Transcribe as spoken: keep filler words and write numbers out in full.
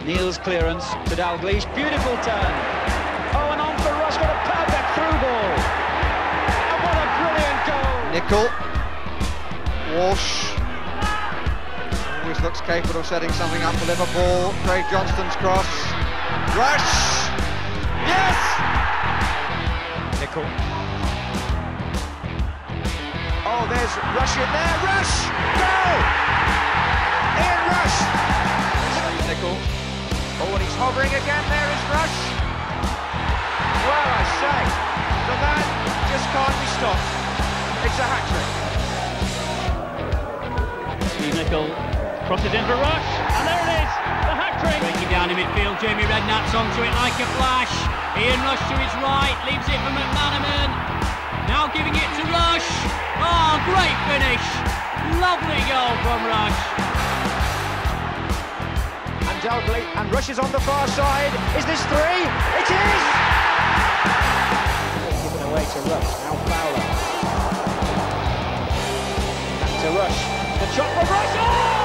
Neil's clearance to Dalglish, beautiful turn. Oh, and on for Rush, got a perfect through ball. And what a brilliant goal! Nickel, Walsh, always looks capable of setting something up for Liverpool. Craig Johnston's cross, Rush, yes! Nickel. Oh, there's Rush in there, Rush! Goal! Ian Rush! Nickel. Oh, and he's hovering again, there is Rush. Well, I say, the man just can't be stopped. It's a hat-trick. Steve Nickel crosses in for Rush, and there it is, the hat-trick. Breaking down in midfield, Jamie Redknapp's onto it like a flash. Ian Rush to his right, leaves it for McManaman. Now giving it to Rush. Oh, great finish. Lovely goal from Rush. And Dalglish, and Rush is on the far side. Is this three? It is! Given away to Rush, now Fowler. Back to Rush. The shot from Rush. Oh!